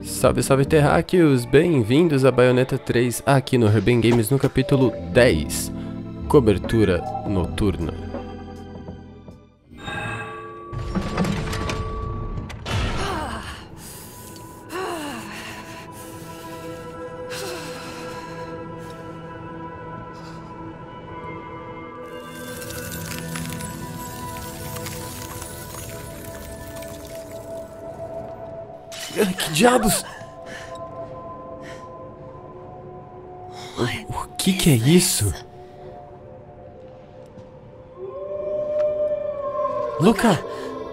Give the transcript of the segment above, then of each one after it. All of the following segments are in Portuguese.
Salve, salve terráqueos! Bem-vindos a Bayonetta 3 aqui no Herben Games no capítulo 10, Cobertura Noturna. Que diabos? O que é isso? Luca!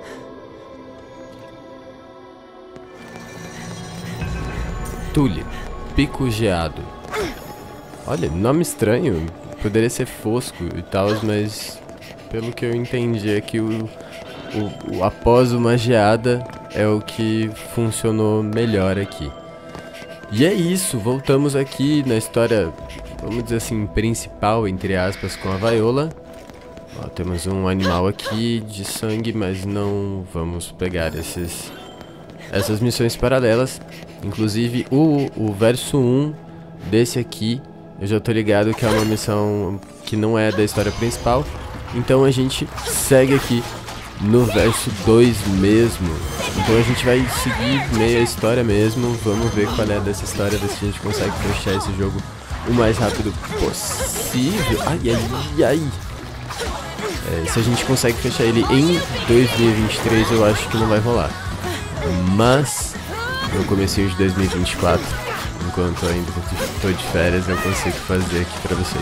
Tully, pico geado. Olha, nome estranho. Poderia ser fosco e tal, mas pelo que eu entendi é que o após uma geada é o que funcionou melhor aqui. E é isso, voltamos aqui na história, vamos dizer assim, principal, entre aspas, com a Viola. Ó, temos um animal aqui de sangue, mas não vamos pegar essas missões paralelas. Inclusive o verso 1 desse aqui, eu já tô ligado que é uma missão que não é da história principal. Então a gente segue aqui no verso 2 mesmo. Então a gente vai seguir meio a história mesmo. Vamos ver qual é dessa história, ver se a gente consegue fechar esse jogo o mais rápido possível. Ai, ai, ai. Se a gente consegue fechar ele em 2023, eu acho que não vai rolar. Mas no comecinho de 2024, enquanto eu ainda tô de férias, eu consigo fazer aqui pra vocês.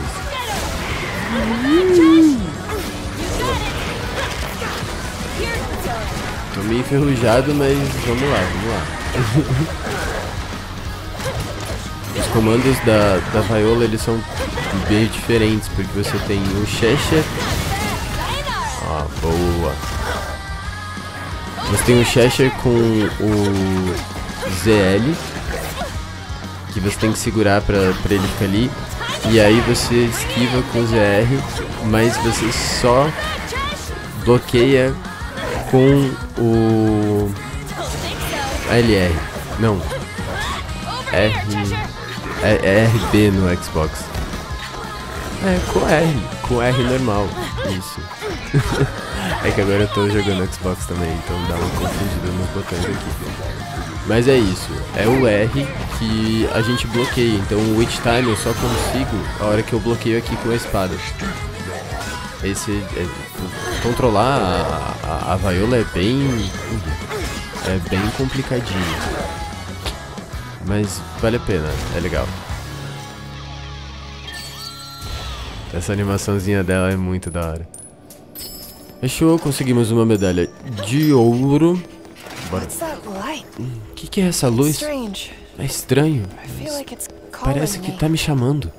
Tô meio enferrujado, mas vamos lá, vamos lá. Os comandos da Viola, eles são bem diferentes, porque você tem o Cheshire. Ah, boa. Você tem o Cheshire com o ZL, que você tem que segurar pra ele ficar ali. E aí você esquiva com o ZR, mas você só bloqueia com o LR, não, é RB no Xbox. Com R normal, isso. É que agora eu tô jogando Xbox também, então dá uma confundida nos botões aqui. Mas é isso, é o R que a gente bloqueia, então o Witch Time eu só consigo a hora que eu bloqueio aqui com a espada. Controlar a Viola é bem complicadinho, mas vale a pena, é legal. Essa animaçãozinha dela é muito da hora. Fechou, conseguimos uma medalha de ouro. Bora. O que é essa luz? É estranho. Parece que tá me chamando.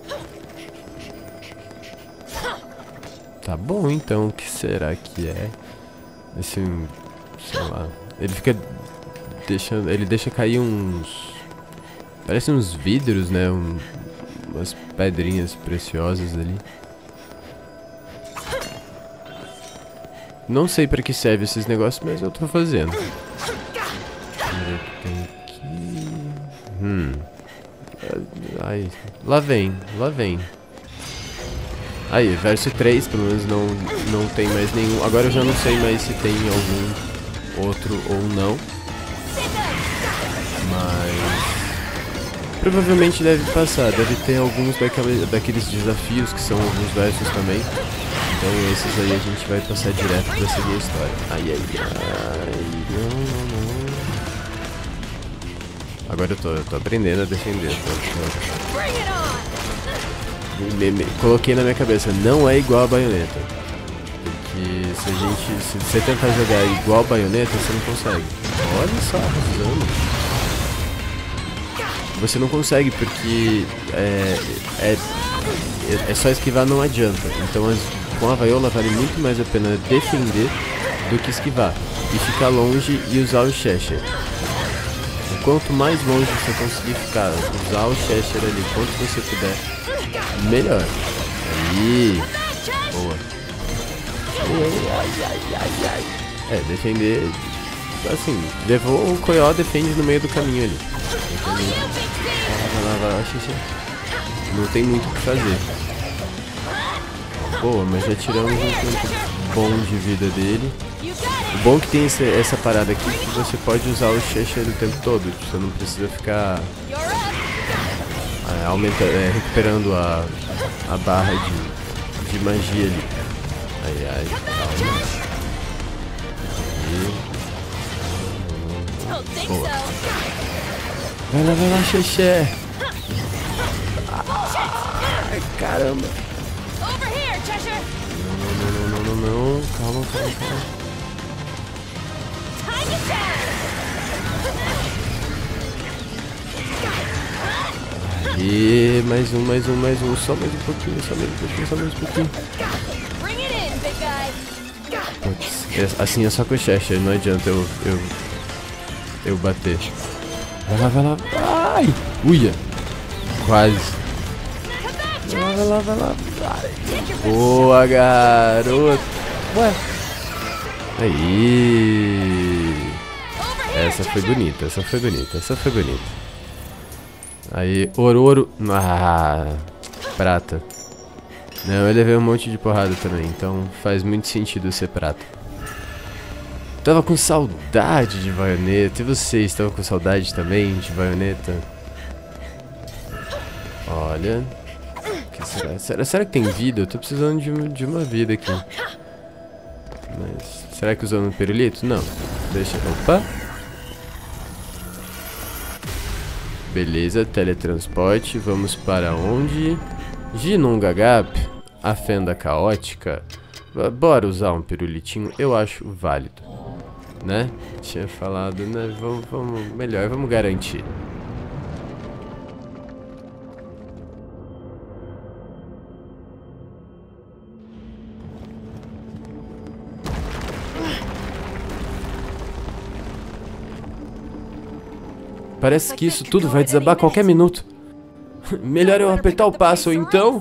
Tá bom, então, o que será que é? Esse, sei lá, ele deixa cair uns, parece uns vidros, né, umas pedrinhas preciosas ali. Não sei pra que serve esses negócios, mas eu tô fazendo. Vamos ver o que tem aqui. Ai, lá vem. Aí, verso 3, pelo menos não tem mais nenhum. Agora eu já não sei mais se tem algum outro ou não. Mas provavelmente deve passar. Deve ter alguns daqueles desafios que são alguns versos também. Então esses aí a gente vai passar direto pra seguir a história. Ai. Não. Agora eu tô aprendendo a defender. Coloquei na minha cabeça, não é igual a Bayonetta. Porque se você tentar jogar igual a Bayonetta, você não consegue. Olha só, arrasando. Você não consegue porque é só esquivar, não adianta. Então com a Viola vale muito mais a pena defender do que esquivar. E ficar longe e usar o Cheshire. Quanto mais longe você conseguir ficar, usar o Cheshire ali, quanto você puder, melhor. Aí. Boa. Ai. Defender assim, levou o Koyo, defende no meio do caminho ali. Vai lá, xixi. Não tem muito o que fazer. Boa, mas já tiramos um ponto bom de vida dele. O bom é que tem essa parada aqui que você pode usar o Xexia o tempo todo. Você não precisa ficar recuperando a barra de magia ali. Ai, calma. Boa. Vai lá, Xexia. Ai, caramba. Não. Calma. E mais um. Só mais um pouquinho. Putz, assim é só com o Xexia, não adianta eu bater. Vai lá. Ai! Uia! Quase. Vai lá. Boa, garoto. Ué. Aí. Essa foi bonita. Aí, ouro. Ah, prata. Não, eu levei um monte de porrada também, então faz muito sentido ser prata. Tava com saudade de baioneta. E vocês estavam com saudade também de baioneta? Olha. Será que tem vida? Eu tô precisando de uma vida aqui. Mas será que usando um pirulito? Não. Deixa. Opa. Beleza, teletransporte. Vamos para onde? Ginongagap, a fenda caótica. Bora usar um pirulitinho. Eu acho válido, né? Tinha falado, né? Vamos garantir. Parece que isso tudo vai desabar a qualquer minuto. Melhor eu apertar o passo, ou então...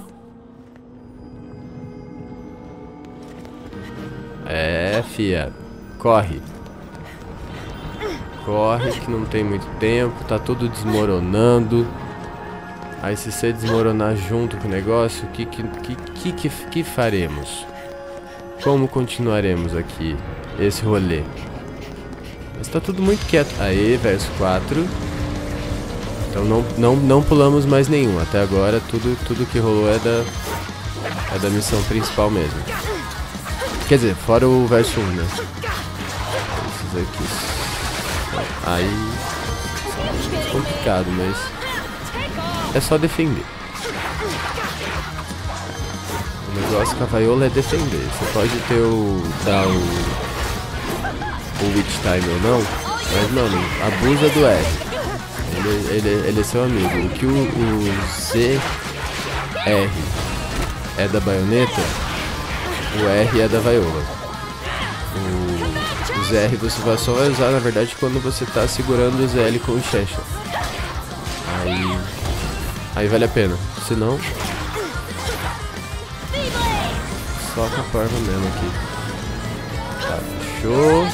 É, fia. Corre. Corre que não tem muito tempo. Tá tudo desmoronando. Aí se você desmoronar junto com o negócio, o que faremos? Como continuaremos aqui esse rolê? Mas tá tudo muito quieto. Aí, verso 4. Então não pulamos mais nenhum. Até agora tudo que rolou é da missão principal mesmo. Quer dizer, fora o verso 1, né? Esses aqui. Aí é complicado, mas é só defender. O negócio cavaiola é defender. Você pode dar o Witch Time ou não, mas mano, abusa do R. Ele é seu amigo. O que o ZR é da baioneta, o R é da vaiola. O ZR você só vai usar, na verdade, quando você tá segurando o ZL com o Xexia. Aí vale a pena. Se não, só com a porva mesmo aqui. Tá, fechou.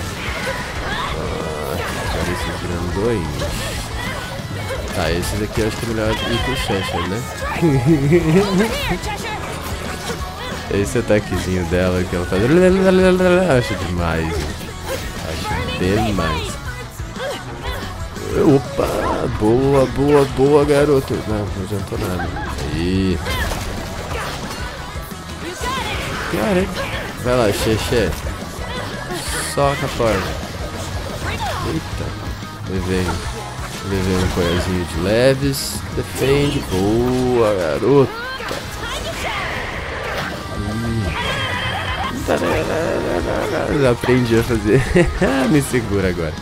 Esses grandões. Tá, esses aqui eu acho que é melhor ir com o Xexia, né? Esse ataquezinho dela que ela faz. Acho demais. Acho demais. Opa! Boa, garoto. Não adiantou nada. Aí. Cara, vai lá, Xexia. Soca a porta. Eita. Levei um coelhozinho de leves. Defende. Boa, garoto. Aprendi a fazer. Me segura agora.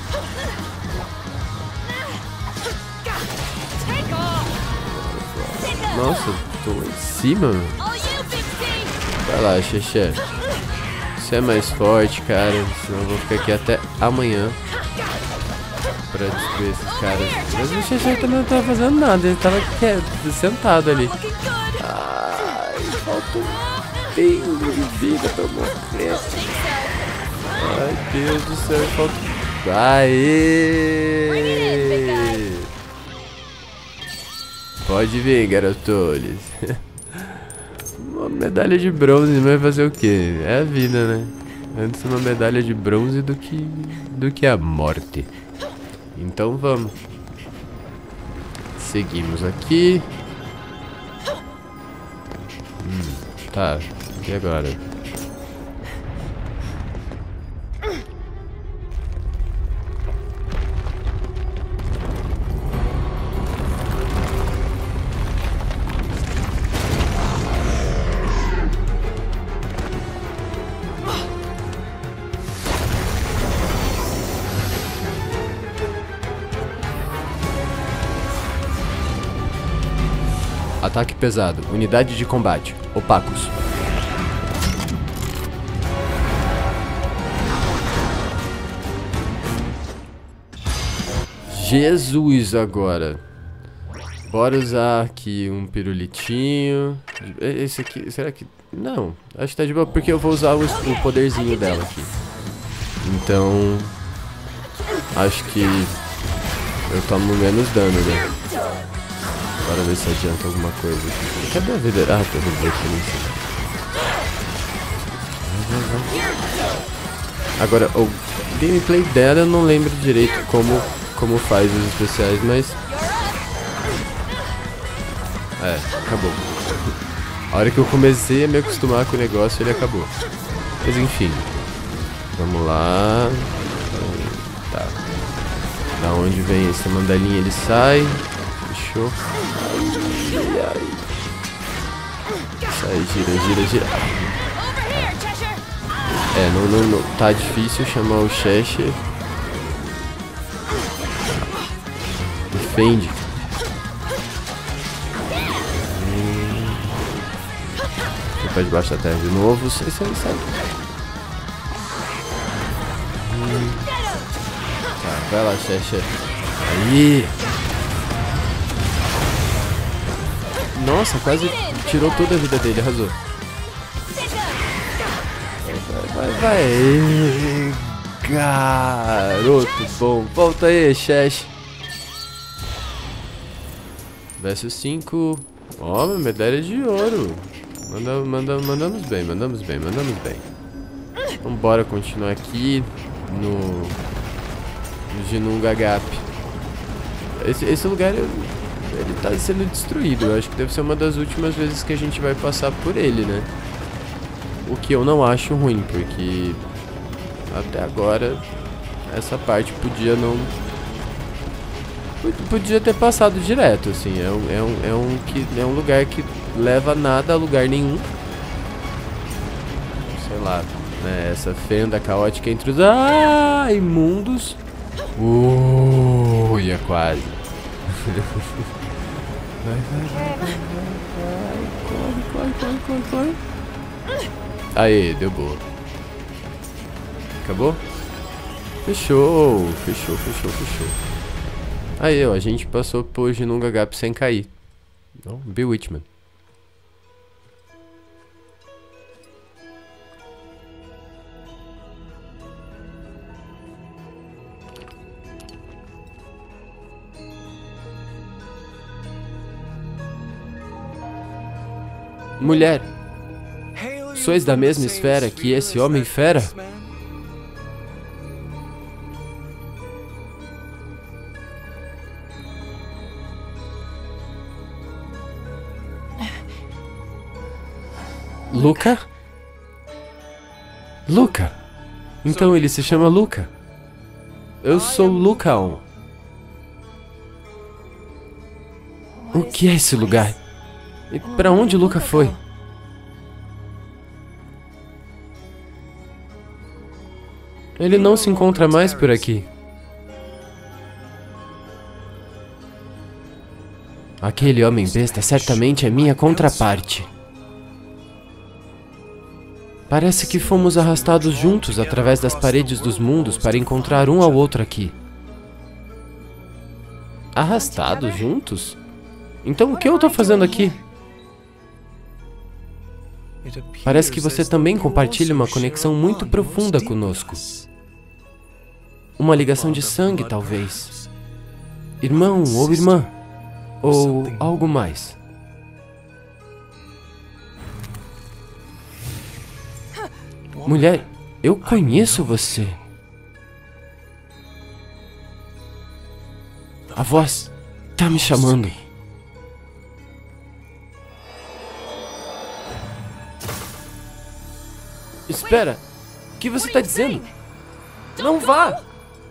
Nossa, tô lá em cima. Vai lá, Xexia. Você é mais forte, cara. Senão eu vou ficar aqui até amanhã pra destruir esses caras. Mas o Xexia também não tava fazendo nada. Ele tava quieto, sentado ali. Ai, falta um pingo de vida pra eu morrer. Ai, Deus do céu, falta Aê! Pode vir, garotoles. Uma medalha de bronze, vai fazer o quê? É a vida, né? Antes uma medalha de bronze do que a morte. Então vamos. Seguimos aqui. Tá, e agora? Ataque pesado. Unidade de combate. Opacos. Jesus agora. Bora usar aqui um pirulitinho. Esse aqui, será que... Não, acho que tá de boa, porque eu vou usar o poderzinho dela aqui. Então... Acho que... Eu tomo menos dano, né? Bora ver se adianta alguma coisa aqui. Cadê a vida? Ah, tô vendo aqui, não sei. Agora, o gameplay dela eu não lembro direito como faz os especiais, mas... É, acabou. A hora que eu comecei a me acostumar com o negócio, ele acabou. Mas enfim. Vamos lá. Tá. Da onde vem essa mandalinha ele sai. Fechou. Ai. Sai, gira. É, não tá difícil chamar o Cheshire. Defende. Vai debaixo da terra de novo. Sai. Tá, vai lá, Cheshire. Aí. Nossa, quase tirou toda a vida dele, arrasou. Vai. Garoto bom. Volta aí, Chesh. Versus 5. Ó, medalha de ouro. Mandamos bem. Vambora continuar aqugi no Jinunga Gap. Esse lugar ele tá sendo destruído. Eu acho que deve ser uma das últimas vezes que a gente vai passar por ele, né? O que eu não acho ruim, porque até agora essa parte podia ter passado direto, assim. É um lugar que leva nada a lugar nenhum. Sei lá, né? Essa fenda caótica entre os imundos. Ia quase. Vai. Corre. Aê, deu boa. Acabou? Fechou. Aí, ó, a gente passou por Jinunga Gap sem cair. Não, Bewitchment. Mulher, sois da mesma esfera que esse homem fera? Luca? Luca? Então ele se chama Luca. Eu sou Lucaon. O que é esse lugar? E pra onde Luca foi? Ele não se encontra mais por aqui. Aquele homem besta certamente é minha contraparte. Parece que fomos arrastados juntos através das paredes dos mundos para encontrar um ao outro aqui. Arrastados juntos? Então o que eu tô fazendo aqui? Parece que você também compartilha uma conexão muito profunda conosco. Uma ligação de sangue, talvez. Irmão ou irmã. Ou algo mais. Mulher, eu conheço você. A voz tá me chamando. Espera, o que você tá dizendo? Não vá!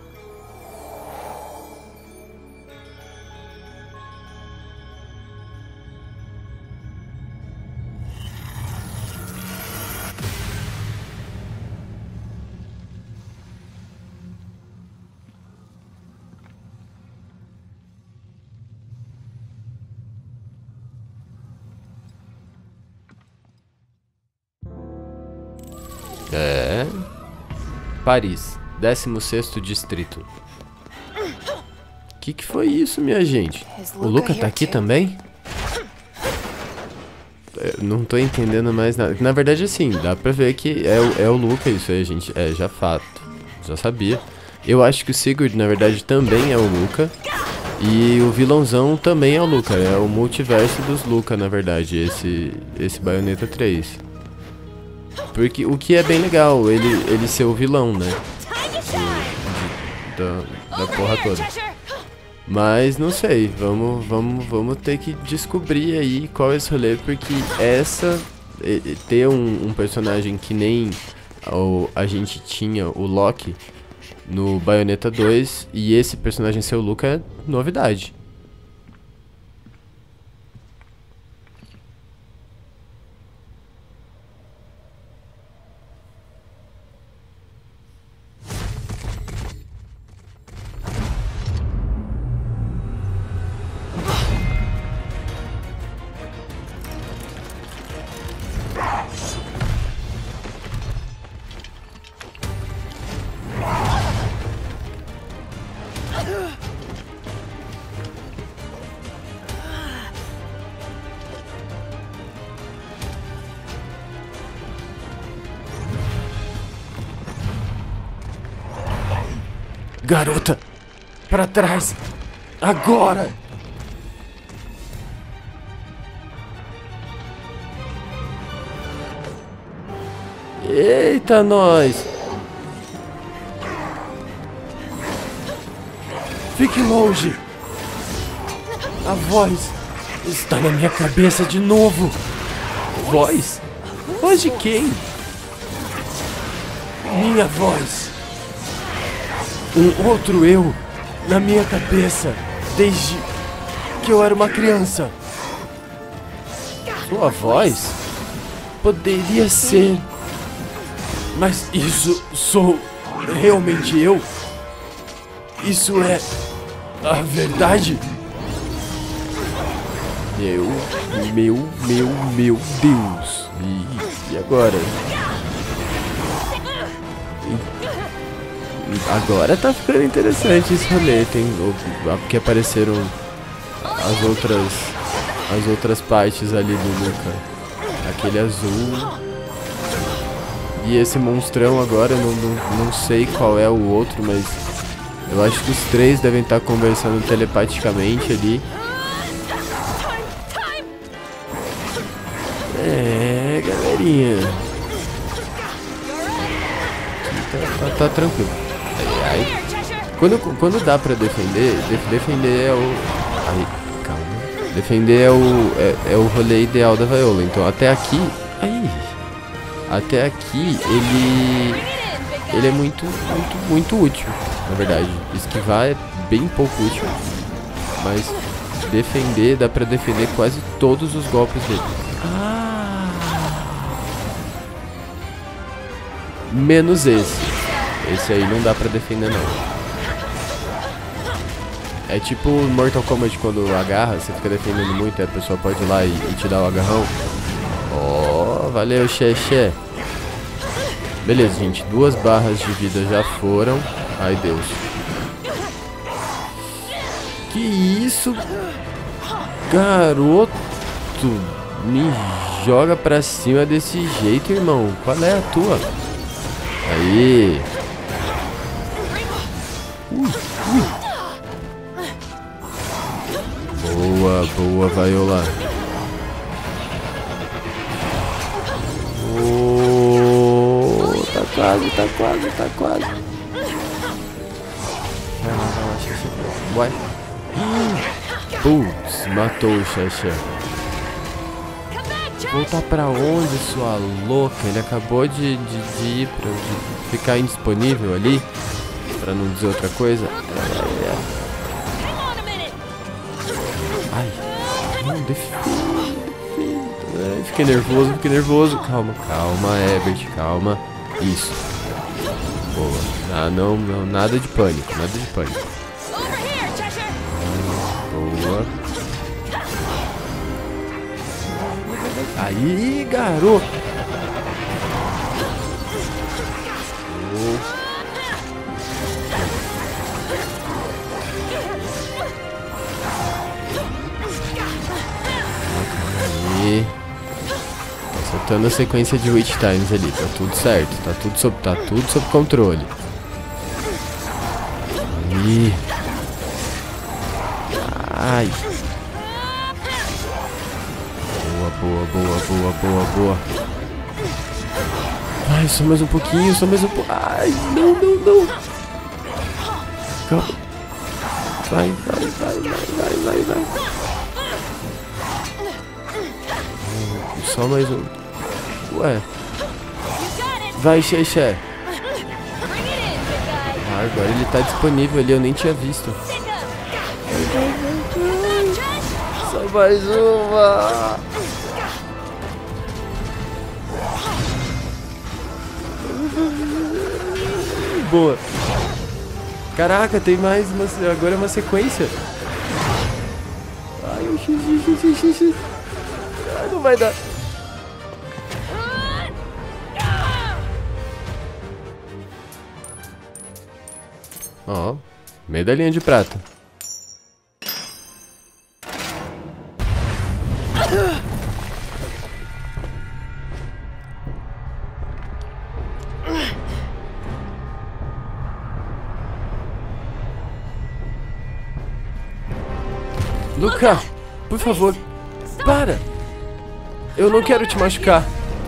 É. Paris, 16º distrito. Que foi isso, minha gente? O Luca tá aqui também? Eu não tô entendendo mais nada. Na verdade, assim, dá pra ver que é o Luca isso aí, gente. É já fato. Já sabia. Eu acho que o Sigurd, na verdade, também é o Luca. E o vilãozão também é o Luca. É o multiverso dos Luca, na verdade. Esse Bayonetta 3. Porque o que é bem legal, ele ser o vilão, né? Da porra toda. Mas não sei, vamos ter que descobrir aí qual é esse rolê, porque ter um personagem que nem a gente tinha, o Loki, no Bayonetta 2, e esse personagem ser o Luca é novidade. Garota, pra trás, agora! Eita, nós! Fique longe! A voz está na minha cabeça de novo! Voz? Voz de quem? Minha voz! Um outro eu na minha cabeça desde que eu era uma criança. Sua voz poderia ser, mas isso sou realmente eu? Isso é a verdade? Meu Deus. E agora? Agora tá ficando interessante esse rolê, porque apareceram as outras partes ali do Luca. Aquele azul. E esse monstrão agora, eu não sei qual é o outro, mas eu acho que os três devem estar conversando telepaticamente ali. É, galerinha. Aqui tá tranquilo. Ai. Quando dá pra defender é o... Ai, calma. Defender é o rolê ideal da Viola. Então até aqui... Aí. Até aqui ele é muito útil, na verdade. Esquivar é bem pouco útil. Mas defender, dá pra defender quase todos os golpes dele. Menos esse. Esse aí não dá pra defender não. É tipo Mortal Kombat, quando agarra, você fica defendendo muito e a pessoa pode ir lá e te dar o agarrão. Ó, valeu, Xexé. Beleza, gente, 2 barras de vida já foram. Ai, Deus. Que isso? Garoto, me joga pra cima desse jeito, irmão. Qual é a tua? Aí. Boa, boa, Viola. Tá quase, tá quase, tá quase. Vai lá, Xexé. Vai. Putz, matou o Xexé. Voltar pra onde, sua louca? Ele acabou de ir de ficar indisponível ali. Pra não dizer outra coisa. Ai, não, defende. Fiquei nervoso. Calma, Herbert, calma. Isso. Boa. Ah, não, nada de pânico, Boa. Aí, garoto. Aí. Soltando a sequência de witch times ali, tá tudo certo, tá tudo sob controle. Aí. Ai. Boa. Ai, só mais um pouquinho, Ai, não. Calma. Vai. Só mais um. Ué. Vai, Xexé. Ah, agora ele tá disponível ali, eu nem tinha visto. Só mais uma. Boa. Caraca, tem mais uma. Agora é uma sequência. Ai, o X. Ai, não vai dar. Ó, medalhinha de prata. Luca, por favor, para! Eu não quero te machucar.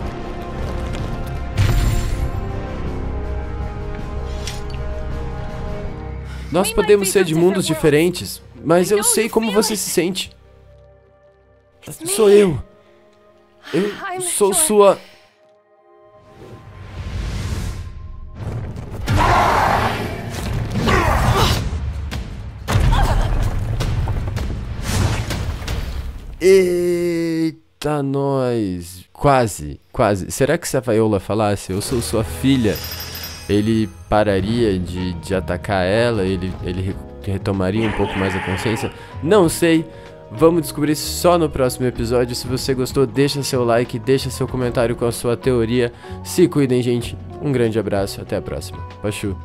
Nós podemos ser de mundos diferentes, mas eu sei como você se sente. Sou eu. Eu sou sua... Eita, nós. Quase. Será que se a Viola falasse, eu sou sua filha, ele pararia de atacar ela? Ele retomaria um pouco mais a consciência? Não sei. Vamos descobrir só no próximo episódio. Se você gostou, deixa seu like, deixa seu comentário com a sua teoria. Se cuidem, gente. Um grande abraço. Até a próxima. Pachu.